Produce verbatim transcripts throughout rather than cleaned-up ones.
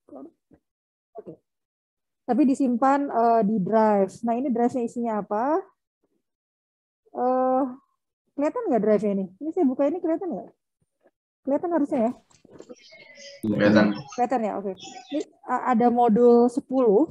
Oke. Tapi disimpan uh, di drive. Nah ini drive-nya isinya apa? Uh, kelihatan nggak drive-nya ini? Ini saya buka ini kelihatan nggak? Kelihatan harusnya ya? Kelihatan. Kelihatan ya, oke. Ini uh, ada modul sepuluh.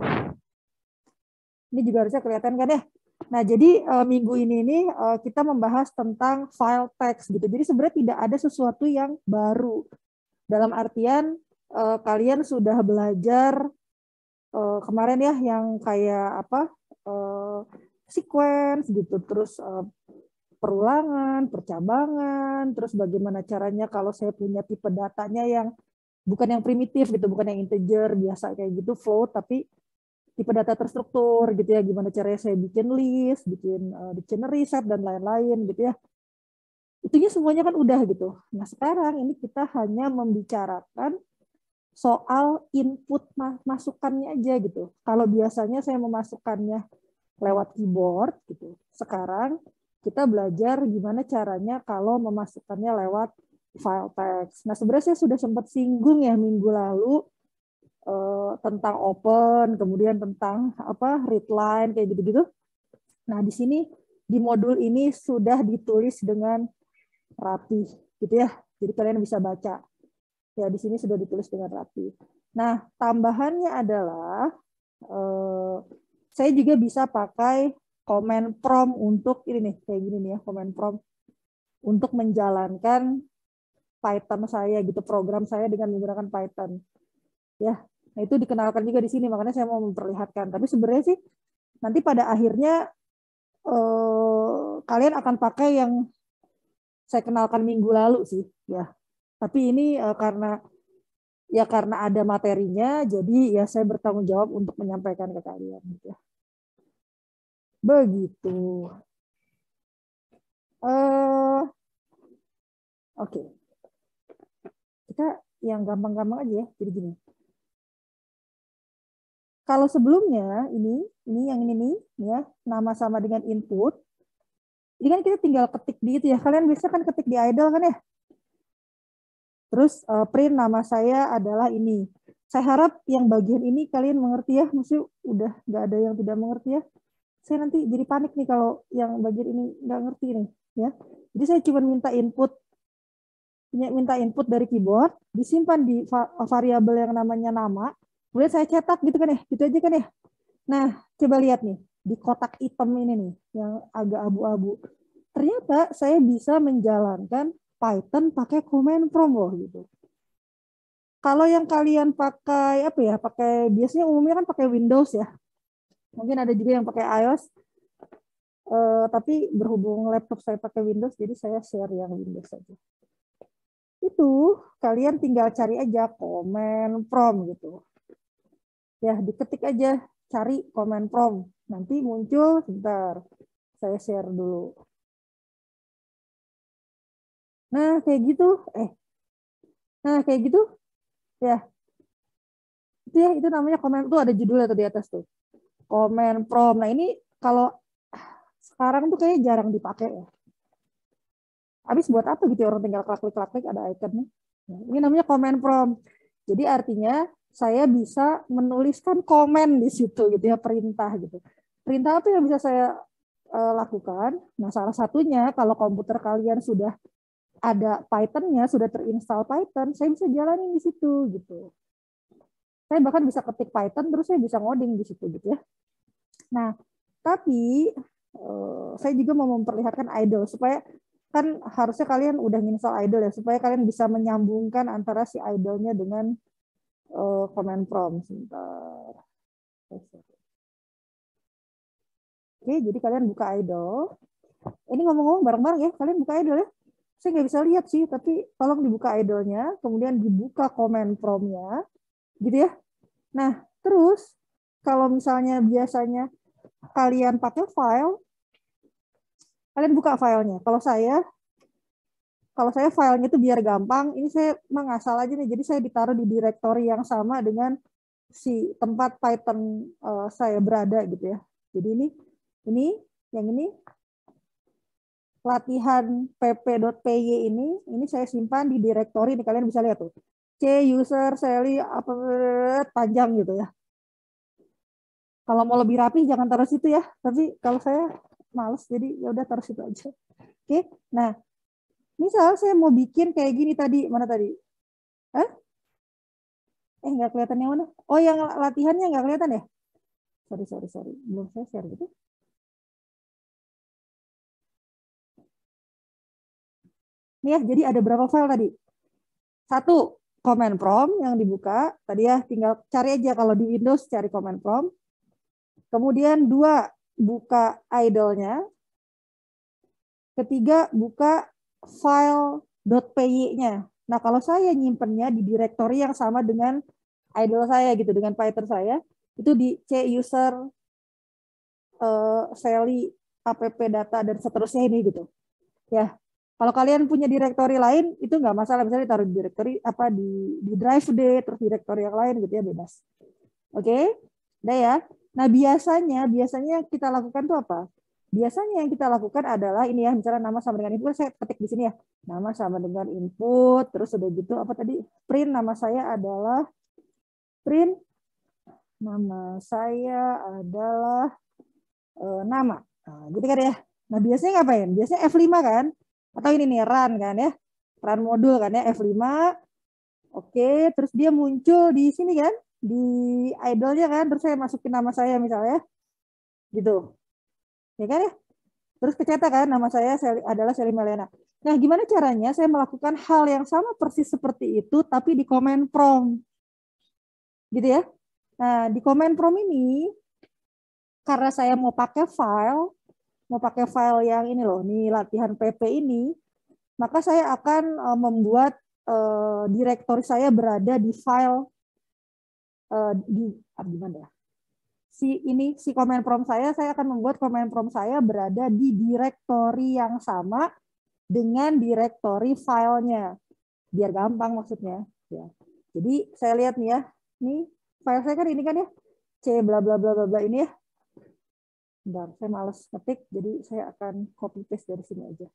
Ini juga harusnya kelihatan kan ya? Nah, jadi uh, minggu ini nih uh, kita membahas tentang file text gitu. Jadi sebenarnya tidak ada sesuatu yang baru. Dalam artian uh, kalian sudah belajar uh, kemarin ya yang kayak apa? Uh, sequence gitu, terus uh, perulangan, percabangan, terus bagaimana caranya kalau saya punya tipe datanya yang bukan yang primitif gitu, bukan yang integer biasa kayak gitu float, tapi tipe data terstruktur gitu ya, gimana caranya saya bikin list, bikin uh, dictionary set dan lain-lain gitu ya. Itunya semuanya kan udah gitu. Nah sekarang ini kita hanya membicarakan soal input masukannya aja gitu. Kalau biasanya saya memasukkannya lewat keyboard gitu. Sekarang kita belajar gimana caranya kalau memasukkannya lewat file text. Nah sebenarnya saya sudah sempat singgung ya minggu lalu tentang open, kemudian tentang apa read line kayak gitu-gitu. Nah, di sini di modul ini sudah ditulis dengan rapi gitu ya. Jadi kalian bisa baca. Ya, di sini sudah ditulis dengan rapi. Nah, tambahannya adalah eh, saya juga bisa pakai command prompt untuk ini nih, kayak gini nih ya, command prompt untuk menjalankan Python saya gitu, program saya dengan menggunakan Python. Ya, nah itu dikenalkan juga di sini, makanya saya mau memperlihatkan. Tapi sebenarnya sih nanti pada akhirnya eh, kalian akan pakai yang saya kenalkan minggu lalu sih, ya. Tapi ini eh, karena ya karena ada materinya, jadi ya saya bertanggung jawab untuk menyampaikan ke kalian. Gitu ya. Begitu. Eh, Oke, okay. Kita yang gampang-gampang aja ya. Jadi gini. Kalau sebelumnya ini, ini yang ini nih, ya, nama sama dengan input. Ini kan kita tinggal ketik di itu ya. Kalian bisa kan ketik di idle kan ya. Terus uh, print nama saya adalah ini. Saya harap yang bagian ini kalian mengerti ya. Maksudnya udah nggak ada yang tidak mengerti ya. Saya nanti jadi panik nih kalau yang bagian ini nggak ngerti nih, ya. Jadi saya cuma minta input, minta input dari keyboard, disimpan di variabel yang namanya nama. Kemudian saya cetak gitu kan ya, gitu aja kan ya. Nah, coba lihat nih, di kotak hitam ini nih, yang agak abu-abu. Ternyata saya bisa menjalankan Python pakai command prompt loh gitu. Kalau yang kalian pakai apa ya? Pakai biasanya umumnya kan pakai Windows ya. Mungkin ada juga yang pakai iOS. Uh, tapi berhubung laptop saya pakai Windows, jadi saya share yang Windows saja. Itu kalian tinggal cari aja command prompt gitu. Ya, diketik aja, cari command prompt. Nanti muncul, sebentar. Saya share dulu. Nah, kayak gitu. Eh. Nah, kayak gitu. Ya. Itu ya, itu namanya command, tuh ada judulnya tuh di atas tuh. Command prompt. Nah, ini kalau sekarang tuh kayaknya jarang dipakai ya. Habis buat apa gitu orang tinggal klik-klik ada ikonnya. Nah, ini namanya command prompt. Jadi artinya saya bisa menuliskan komen di situ gitu ya, perintah gitu. Perintah apa yang bisa saya uh, lakukan? Nah, salah satunya kalau komputer kalian sudah ada Python-nya, sudah terinstall Python, saya bisa jalanin di situ gitu. Saya bahkan bisa ketik Python terus saya bisa ngoding di situ gitu ya. Nah, tapi uh, saya juga mau memperlihatkan idle supaya kan harusnya kalian udah install idle ya, supaya kalian bisa menyambungkan antara si idle-nya dengan uh, command prompt. Sebentar. Oke, jadi kalian buka idle. Ini ngomong-ngomong bareng-bareng ya, kalian buka idle ya. Saya nggak bisa lihat sih, tapi tolong dibuka idle-nya, kemudian dibuka command prompt-nya, gitu ya. Nah, terus kalau misalnya biasanya kalian pakai file, kalian buka filenya. Kalau saya, kalau saya filenya itu biar gampang, ini saya mengasal aja nih. Jadi saya ditaruh di directory yang sama dengan si tempat Python uh, saya berada gitu ya. Jadi ini, ini, yang ini latihan pp.py ini, ini saya simpan di directory. Ini kalian bisa lihat tuh. C user Sally apa panjang gitu ya. Kalau mau lebih rapi jangan taruh situ ya. Tapi kalau saya males jadi ya udah taruh situ aja. Oke. Nah, misal saya mau bikin kayak gini tadi, mana tadi? Hah? Eh nggak kelihatan yang mana? Oh yang latihannya nggak kelihatan ya? Sorry sorry sorry, belum saya share gitu. Nih ya, jadi ada berapa file tadi? Satu, command prompt yang dibuka. Tadi ya, tinggal cari aja kalau di Windows cari command prompt. Kemudian dua, buka idle-nya. Ketiga, buka file .py-nya. Nah, kalau saya nyimpennya di directory yang sama dengan idle saya gitu, dengan Python saya, itu di C user uh, Sally app data dan seterusnya ini gitu. Ya. Kalau kalian punya directory lain itu nggak masalah, misalnya ditaruh di directory apa di di drive D terus directory yang lain gitu ya, bebas. Oke, okay? Udah ya. Nah biasanya biasanya kita lakukan tuh apa? Biasanya yang kita lakukan adalah ini ya, misalnya nama sama dengan input, saya ketik di sini ya, nama sama dengan input, terus udah gitu apa tadi? Print nama saya adalah print nama saya adalah uh, nama, nah, gitu kan ya. Nah biasanya ngapain? Biasanya F lima kan? Atau ini nih run kan ya, run modul kan ya F lima. Oke, terus dia muncul di sini kan, di idle-nya kan, terus saya masukin nama saya misalnya, gitu, ya kan ya. Terus kecetak kan nama saya adalah Sally Melena. Nah, gimana caranya saya melakukan hal yang sama persis seperti itu, tapi di command prompt, gitu ya. Nah, di command prompt ini, karena saya mau pakai file, mau pakai file yang ini loh, nih latihan P P ini, maka saya akan uh, membuat uh, direktori saya berada di file uh, di ah, gimana ya? Si ini si command prompt saya, saya akan membuat command prompt saya berada di direktori yang sama dengan direktori filenya, biar gampang maksudnya. Ya. Jadi saya lihat nih ya, nih file saya kan ini kan ya, c bla bla bla bla bla ini ya. Bentar, saya males ketik, jadi saya akan copy paste dari sini aja.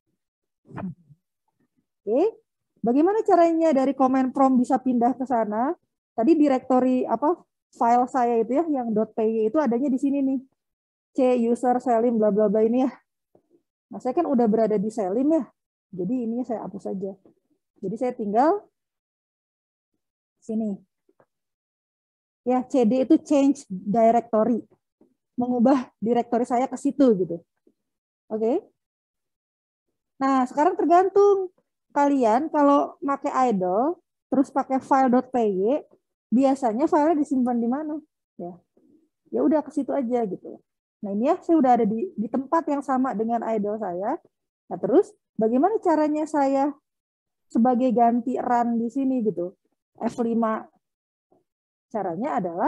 Oke, bagaimana caranya dari command prompt bisa pindah ke sana? Tadi direktori apa file saya itu ya, yang .py itu adanya di sini nih, c user Salim bla bla bla ini ya. Nah saya kan udah berada di Salim ya, jadi ini saya hapus saja. Jadi saya tinggal sini. Ya, cd itu change directory, mengubah direktori saya ke situ gitu. Oke. Nah, sekarang tergantung kalian kalau pakai idle terus pakai file.py, biasanya filenya disimpan di mana? Ya. Ya udah ke situ aja gitu. Nah, ini ya saya udah ada di di tempat yang sama dengan idle saya. Nah, terus bagaimana caranya saya sebagai ganti run di sini gitu? F lima. Caranya adalah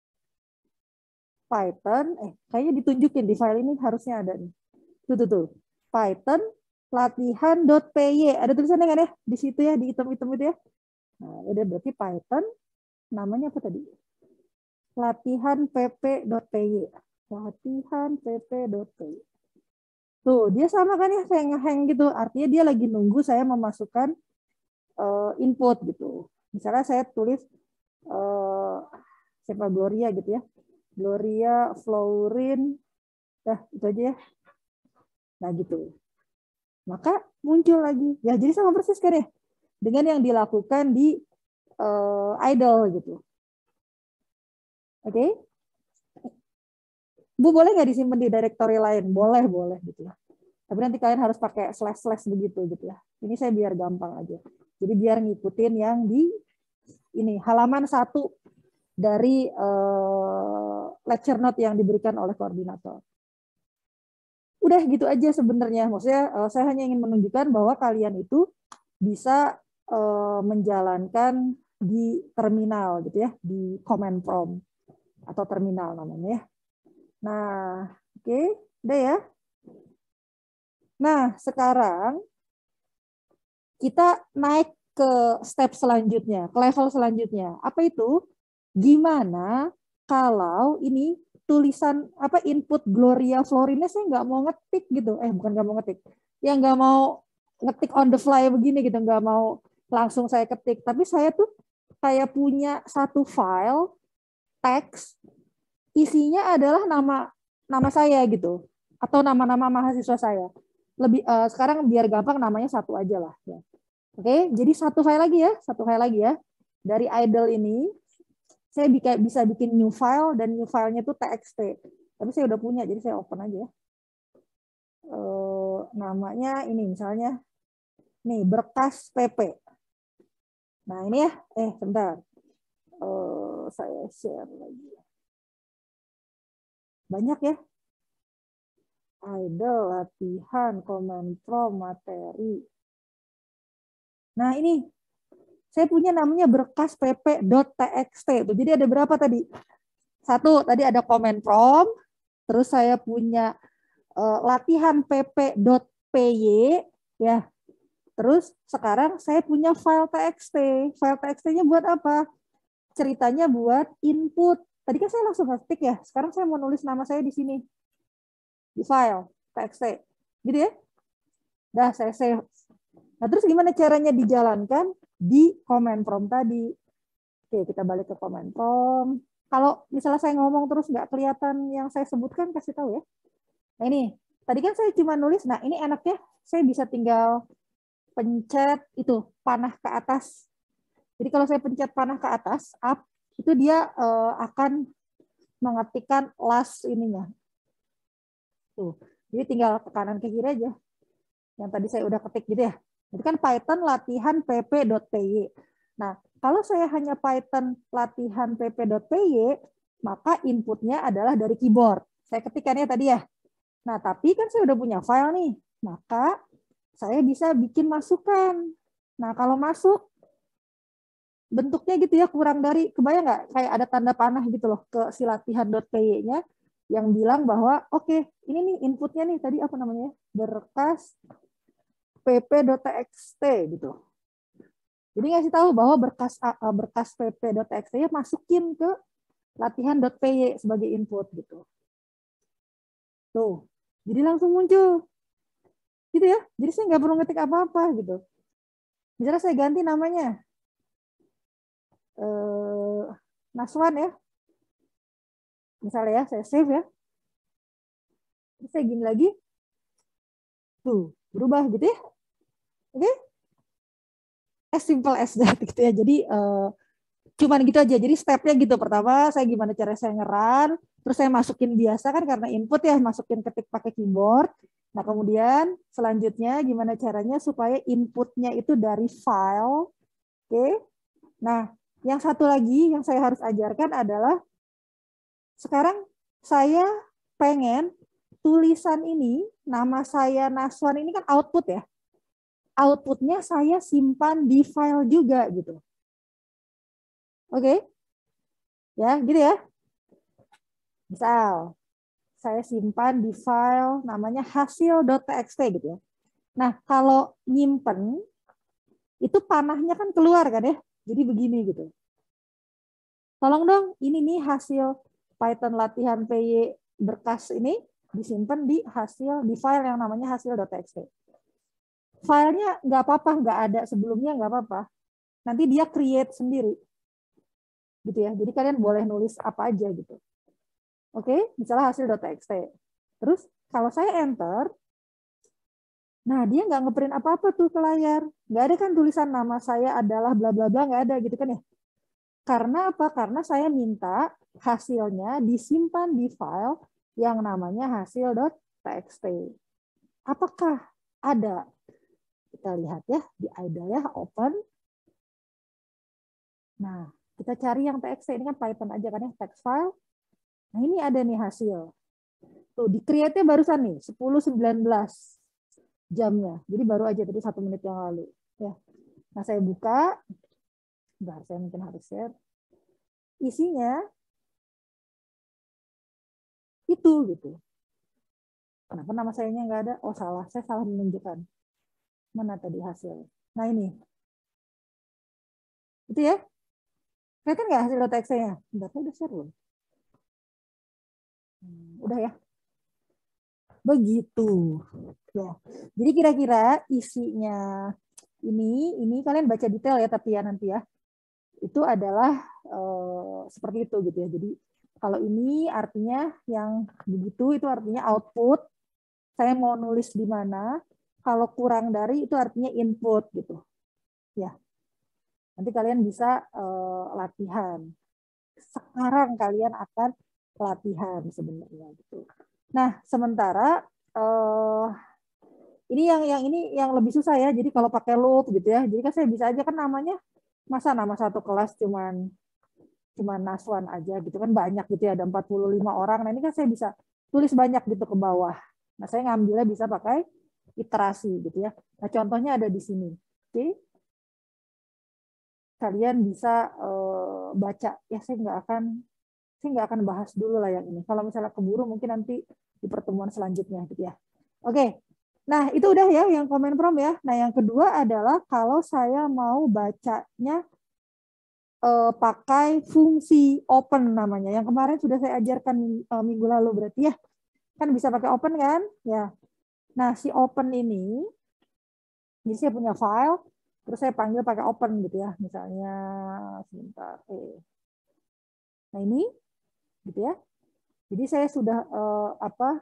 Python, eh kayaknya ditunjukin di file ini harusnya ada nih. Tuh tuh tuh. Python latihan.py. Ada tulisannya kan ya? Di situ ya, di item-item itu ya. Nah, udah berarti Python namanya apa tadi? Latihan pp.py. Latihan pp.py. Tuh, dia sama kan ya kayak nge-hang gitu. Artinya dia lagi nunggu saya memasukkan uh, input gitu. Misalnya saya tulis uh, siapa Gloria gitu ya. Gloria Florin. Dah, itu aja ya. Nah, gitu. Maka muncul lagi. Ya, jadi sama persis kan ya. Dengan yang dilakukan di uh, idle gitu. Oke. Okay? Bu, boleh nggak disimpan di directory lain? Boleh, boleh gitu ya. Tapi nanti kalian harus pakai slash-slash begitu gitu ya. Ini saya biar gampang aja. Jadi biar ngikutin yang di ini halaman satu dari uh, lecture note yang diberikan oleh koordinator. Udah gitu aja sebenarnya. Maksudnya uh, saya hanya ingin menunjukkan bahwa kalian itu bisa uh, menjalankan di terminal gitu ya, di command prompt atau terminal namanya ya. Nah, oke, okay. Udah ya. Nah, sekarang kita naik ke step selanjutnya, ke level selanjutnya. Apa itu? Gimana kalau ini tulisan apa input Gloria Florinnya saya nggak mau ngetik gitu. Eh, bukan nggak mau ngetik. Ya nggak mau ngetik on the fly begini gitu, nggak mau langsung saya ketik. Tapi saya tuh kayak punya satu file teks, isinya adalah nama nama saya gitu, atau nama-nama mahasiswa saya. Lebih uh, sekarang biar gampang namanya satu aja lah. Ya. Oke, jadi satu file lagi ya, satu file lagi ya. Dari idle ini, saya bisa bikin new file, dan new filenya itu txt. Tapi saya udah punya, jadi saya open aja ya. Uh, namanya ini misalnya, nih berkas P P. Nah ini ya, eh sebentar. Uh, saya share lagi. Banyak ya. Idle, latihan, command prompt, materi. Nah ini, saya punya namanya berkas pp.txt. Jadi ada berapa tadi? Satu, tadi ada command prompt. Terus saya punya uh, latihan pp.py. Ya. Terus sekarang saya punya file txt. File txt-nya buat apa? Ceritanya buat input. Tadi kan saya langsung ngetik ya. Sekarang saya mau nulis nama saya di sini. Di file txt. Gitu ya. Dah saya save. Nah, terus gimana caranya dijalankan? Di command prompt tadi. Oke, kita balik ke command prompt. Kalau misalnya saya ngomong terus nggak kelihatan yang saya sebutkan, kasih tahu ya. Nah ini, tadi kan saya cuma nulis. Nah ini enaknya, saya bisa tinggal pencet itu, panah ke atas. Jadi kalau saya pencet panah ke atas, up, itu dia uh, akan mengetikkan last ininya. Tuh, jadi tinggal ke kanan ke kiri aja. Yang tadi saya udah ketik gitu ya. Itu kan Python latihan pp.py. Nah, kalau saya hanya Python latihan pp.py, maka inputnya adalah dari keyboard. Saya ketikkannya tadi ya. Nah, tapi kan saya udah punya file nih. Maka saya bisa bikin masukan. Nah, kalau masuk, bentuknya gitu ya, kurang dari, kebayang nggak? Kayak ada tanda panah gitu loh ke si latihan.py-nya yang bilang bahwa, oke, okay, ini nih inputnya nih, tadi apa namanya? Berkas pp.txt gitu. Jadi ngasih tahu bahwa berkas berkas pp.txt ya masukin ke latihan.py sebagai input gitu. Tuh, jadi langsung muncul. Gitu ya. Jadi saya nggak perlu ngetik apa-apa gitu. Misalnya saya ganti namanya. Eh, Naswan ya. Misalnya ya, saya save ya. Terus saya gini lagi. Tuh, berubah gitu ya. Oke? Okay? As simple as that gitu ya. Jadi uh, cuman gitu aja. Jadi stepnya gitu. Pertama saya gimana cara saya ngeran, terus saya masukin biasa kan karena input ya, masukin ketik pakai keyboard. Nah kemudian selanjutnya gimana caranya supaya inputnya itu dari file. Oke. Okay? Nah yang satu lagi yang saya harus ajarkan adalah sekarang saya pengen tulisan ini, nama saya Naswan ini kan output ya. Outputnya saya simpan di file juga gitu. Oke? Okay? Ya, gitu ya. Misal, saya simpan di file namanya hasil.txt gitu ya. Nah, kalau nyimpen, itu panahnya kan keluar kan ya. Jadi begini gitu. Tolong dong, ini nih hasil Python latihan py berkas ini disimpan di hasil, di file yang namanya hasil.txt. Filenya nggak apa-apa, nggak ada sebelumnya nggak apa-apa. Nanti dia create sendiri. Gitu ya. Jadi kalian boleh nulis apa aja gitu. Oke, misalnya hasil.txt. Terus kalau saya enter, nah dia nggak ngeprint apa-apa tuh ke layar. Nggak ada kan tulisan nama saya adalah bla bla bla, nggak ada gitu kan ya. Karena apa? Karena saya minta hasilnya disimpan di file yang namanya hasil.txt. Apakah ada? Kita lihat ya di idle ya, open. Nah, kita cari yang txt, ini kan Python aja kan ya, text file. Nah, ini ada nih hasil. Tuh, di create-nya barusan nih, sepuluh sembilan belas jamnya. Jadi baru aja tadi satu menit yang lalu. Ya. Nah, saya buka. Bentar, saya mungkin harus share. Isinya itu gitu. Kenapa nama sayanya nggak ada? Oh, salah. Saya salah menunjukkan. Mana tadi hasil? Nah, ini. Itu ya. Kelihatan nggak hasil txt-nya? Bentar, saya udah share belum? Hmm, udah ya. Begitu. Ya. Jadi kira-kira isinya ini, ini kalian baca detail ya tapi ya nanti ya. Itu adalah eh, seperti itu gitu ya. Jadi kalau ini artinya yang begitu itu artinya output. Saya mau nulis di mana. Kalau kurang dari itu artinya input gitu. Ya. Nanti kalian bisa eh, latihan. Sekarang kalian akan latihan sebenarnya gitu. Nah, sementara eh, ini yang yang ini yang lebih susah ya. Jadi kalau pakai loop gitu ya. Jadi kan saya bisa aja kan namanya masa nama satu kelas cuman cuman Naswan aja gitu kan banyak gitu ya ada empat puluh lima orang. Nah, ini kan saya bisa tulis banyak gitu ke bawah. Nah, saya ngambilnya bisa pakai iterasi gitu ya. Nah, contohnya ada di sini. Oke. Kalian bisa uh, baca ya, saya nggak akan saya nggak akan bahas dulu lah yang ini. Kalau misalnya keburu mungkin nanti di pertemuan selanjutnya gitu ya. Oke. Nah, itu udah ya yang comment from ya. Nah, yang kedua adalah kalau saya mau bacanya uh, pakai fungsi open namanya. Yang kemarin sudah saya ajarkan uh, minggu lalu berarti ya. Kan bisa pakai open kan? Ya. Nah, si open ini jadi saya punya file terus saya panggil pakai open gitu ya. Misalnya sebentar. Eh. Nah, ini gitu ya. Jadi saya sudah uh, apa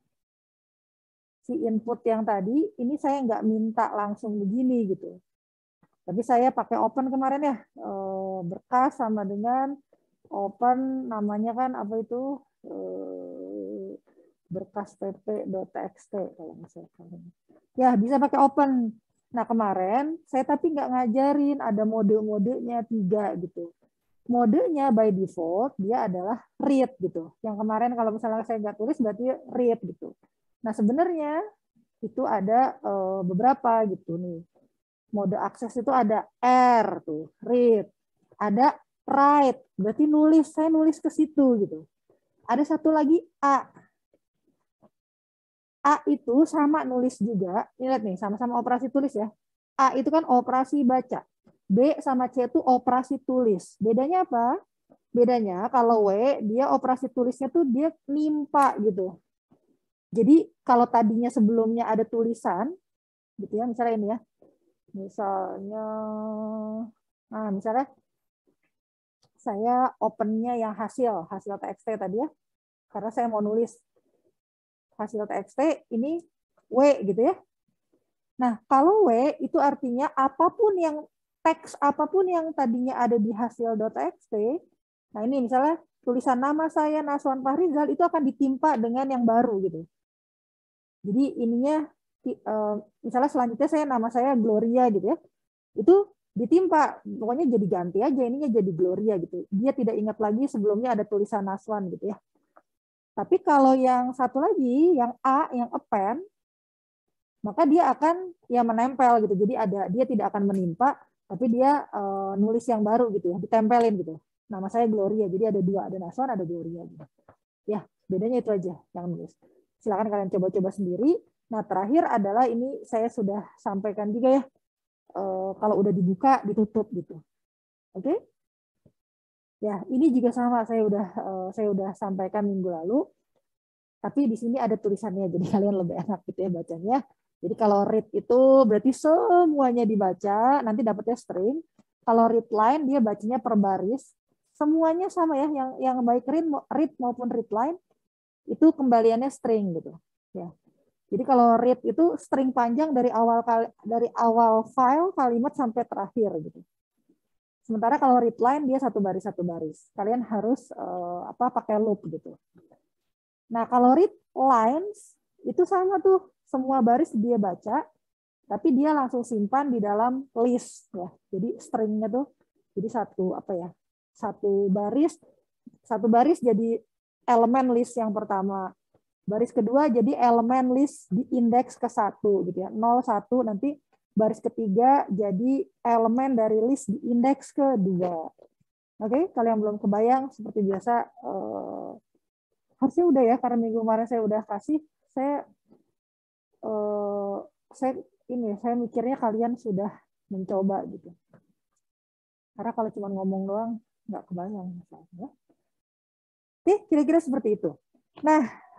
si input yang tadi ini saya nggak minta langsung begini gitu. Tapi saya pakai open kemarin ya, berkas sama dengan open namanya kan apa itu berkas pp.txt kalau misalkan. Ya bisa pakai open. Nah kemarin saya tapi nggak ngajarin ada mode-modenya tiga gitu. Modenya by default dia adalah read gitu. Yang kemarin kalau misalnya saya nggak tulis berarti read gitu. Nah sebenarnya itu ada beberapa gitu nih. Mode akses itu ada R tuh, read. Ada write, berarti nulis, saya nulis ke situ gitu. Ada satu lagi A. A itu sama nulis juga. Ini lihat nih, sama-sama operasi tulis ya. A itu kan operasi baca. B sama C itu operasi tulis. Bedanya apa? Bedanya kalau W dia operasi tulisnya tuh dia nimpa gitu. Jadi kalau tadinya sebelumnya ada tulisan gitu ya, misalnya ini ya. Misalnya, nah misalnya saya opennya yang hasil, hasil txt tadi ya, karena saya mau nulis hasil txt, ini W gitu ya. Nah, kalau W itu artinya apapun yang, teks apapun yang tadinya ada di hasil.txt, nah ini misalnya tulisan nama saya, Naswan Fahrizal, itu akan ditimpa dengan yang baru gitu. Jadi ininya, misalnya selanjutnya saya nama saya Gloria gitu ya, itu ditimpa, pokoknya jadi ganti aja ininya jadi Gloria gitu. Dia tidak ingat lagi sebelumnya ada tulisan Naswan gitu ya. Tapi kalau yang satu lagi, yang A, yang append, maka dia akan ya menempel gitu. Jadi ada dia tidak akan menimpa, tapi dia uh, nulis yang baru gitu ya, ditempelin gitu. Nama saya Gloria, jadi ada dua, ada Naswan, ada Gloria gitu. Ya, bedanya itu aja yang nulis. Silakan kalian coba-coba sendiri. Nah, terakhir adalah ini saya sudah sampaikan juga ya. Uh, kalau udah dibuka ditutup gitu. Oke? Okay? Ya, ini juga sama saya udah uh, saya udah sampaikan minggu lalu. Tapi di sini ada tulisannya jadi kalian lebih enak gitu ya bacanya. Jadi kalau read itu berarti semuanya dibaca, nanti dapatnya string. Kalau read line dia bacanya per baris. Semuanya sama ya, yang yang baik read, read maupun read line itu kembaliannya string gitu. Ya. Jadi kalau read itu string panjang dari awal dari awal file kalimat sampai terakhir gitu. Sementara kalau read line dia satu baris satu baris. Kalian harus uh, apa pakai loop gitu. Nah kalau read lines itu sama tuh, semua baris dia baca, tapi dia langsung simpan di dalam list ya. Jadi stringnya tuh jadi satu apa ya satu baris satu baris jadi elemen list yang pertama. Baris kedua jadi elemen list di indeks ke satu gitu ya. nol, satu nanti baris ketiga jadi elemen dari list di indeks kedua. Oke, kalian belum kebayang seperti biasa eh, harusnya udah ya karena minggu kemarin saya udah kasih saya eh, saya ini saya mikirnya kalian sudah mencoba gitu. Karena kalau cuma ngomong doang nggak kebayang misalnya. Oke, kira-kira seperti itu. Nah,